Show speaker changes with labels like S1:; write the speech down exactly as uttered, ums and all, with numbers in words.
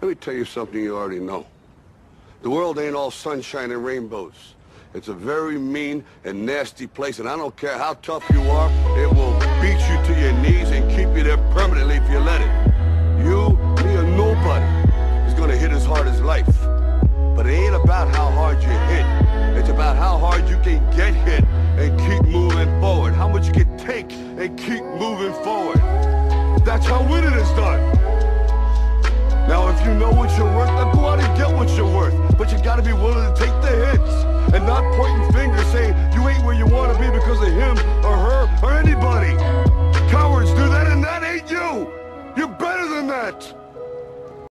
S1: Let me tell you something you already know. The world ain't all sunshine and rainbows. It's a very mean and nasty place, and I don't care how tough you are, it will beat you to your knees and keep you there permanently if you let it. You, me, or nobody is gonna hit as hard as life. But it ain't about how hard you hit. It's about how hard you can get hit and keep moving forward. How much you can take and keep moving forward. That's how winning is done. Now, if you know what you're worth, then go out and get what you're worth. But you gotta be willing to take the hits and not pointing fingers saying you ain't where you wanna be because of him or her or anybody. Cowards do that, and that ain't you. You're better than that.